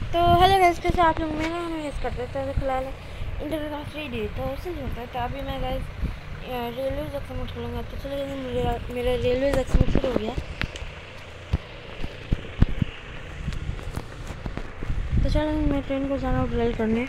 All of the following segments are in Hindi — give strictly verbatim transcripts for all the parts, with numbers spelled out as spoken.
तो हेलो गाइस, कैसे आप लोग? मेरा नाम है करते थे तो फिलहाल इंटरव्यू का थ्री डी तो उससे होता है। तो अभी मैं गाइस रेलवे जंक्शन खोलूँगा। तो चलो मेरा मेरा रेलवे जंक्शन शुरू हो गया। तो चलो मैं ट्रेन को जाना ट्रेल करने।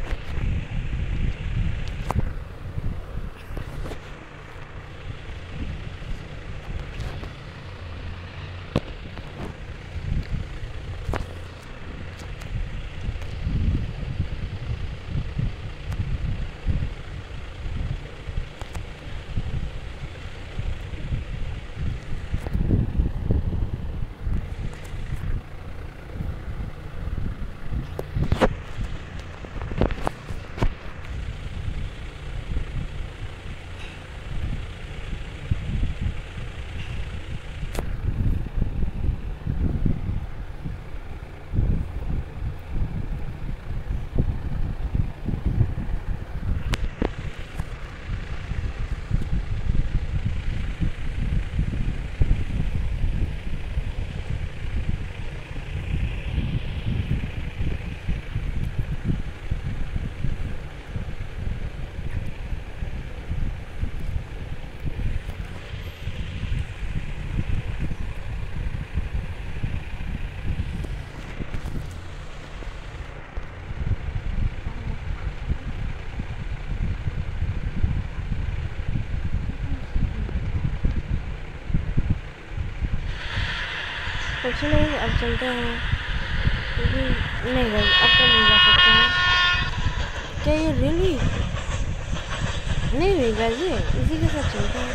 तो चलो अब चलते हैं, क्योंकि नहीं भाई अब तो नहीं जा सकते हैं। क्या ये रियली नहीं भाई गाइस, ये इसी के साथ चलते हैं।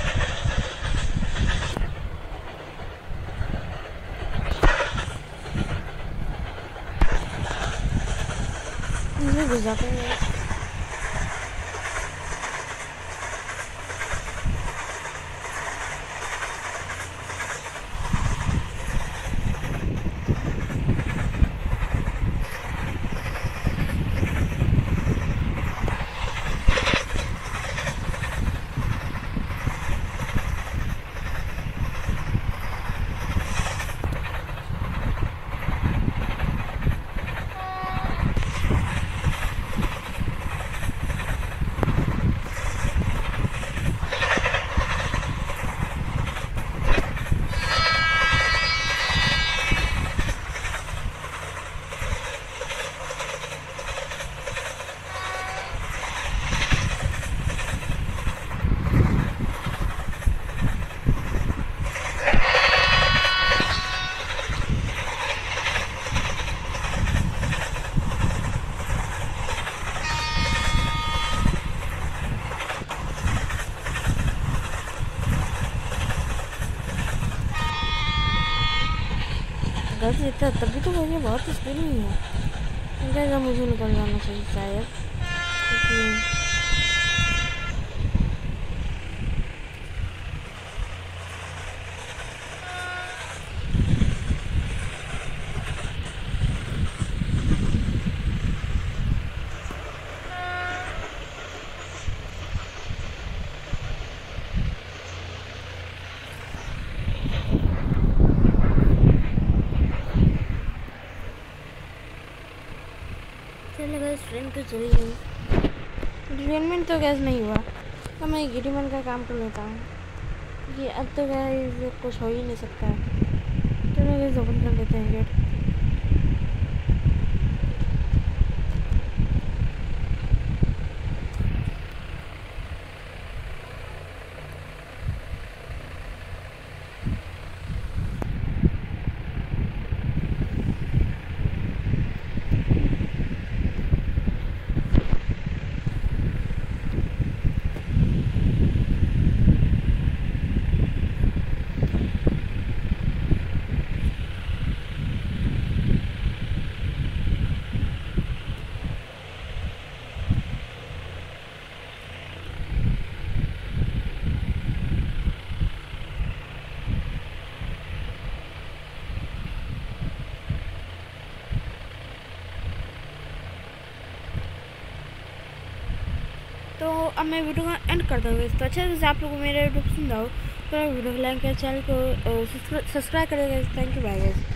इसे घुस जाते हैं। गलती इतना तभी तो मुझे बहुत स्पीड नहीं है। जैसा मुझे निकल जाना चाहिए शायद, क्योंकि ट्रेन तो चली गई। ट्रेन में तो गैस नहीं हुआ तो मैं गिरीमन का काम कर लेता हूँ कि अब तो गैस कुछ हो ही नहीं सकता है। चलो गैस ओपन कर लेते हैं गेट। तो अब मैं वीडियो का एंड कर दूँगी। तो अच्छा जैसे आप लोगों को मेरा वीडियो पसंद आओ तो वीडियो को लाइक करें, चैनल को सब्सक्राइब करेगा। Thank you, bye guys.